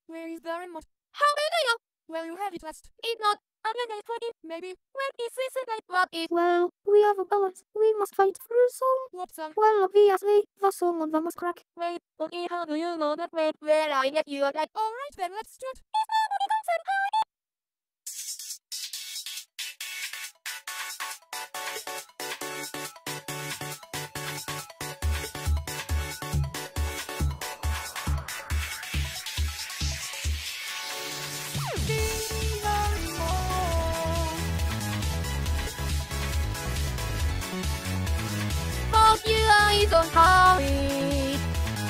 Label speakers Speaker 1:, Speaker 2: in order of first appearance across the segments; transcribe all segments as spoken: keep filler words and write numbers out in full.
Speaker 1: Where is the remote?
Speaker 2: How did I know?
Speaker 1: Well, you have it last.
Speaker 2: It's not. I'm gonna put it.
Speaker 1: Maybe.
Speaker 2: Where is this again? What is? Well, we have a balance. We must fight through song.
Speaker 1: What song?
Speaker 2: Well, obviously, the song on the Muscrack.
Speaker 1: Wait,
Speaker 2: okay, how do you know that? Wait, where I get you that?
Speaker 1: Alright then, let's start.
Speaker 2: Is nobody concerned how it is? Fuck you, I don't have it.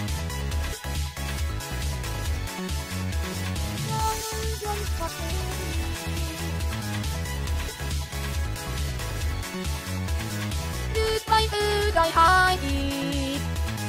Speaker 2: Goodbye, food, I hide it.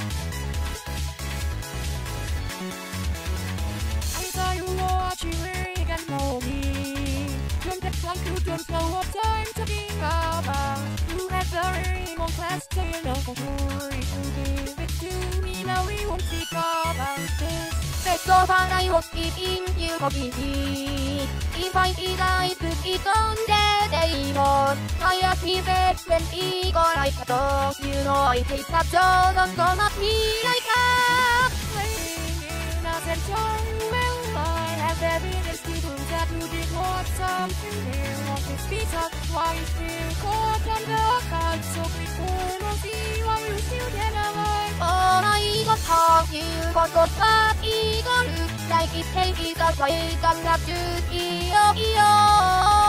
Speaker 1: I saw you watching Rick and Morty. Don't act like you don't know what I'm talking about. You have the remote last day, no for sure. If you give it to me, now we won't speak about this.
Speaker 2: That's so far I was eating you for it. If I eat, I put it on the table. I ask me that when it got like a dog. You know I take that job, don't come at me like that.
Speaker 1: Playing in a song, well, I have evidence to prove that you did want something here. Want to speak up, why you still caught under a cloud? So before no see why you still get alive.
Speaker 2: All I got talk, you got got bad ego. Look like it came is a fight, I'm not just E O E O.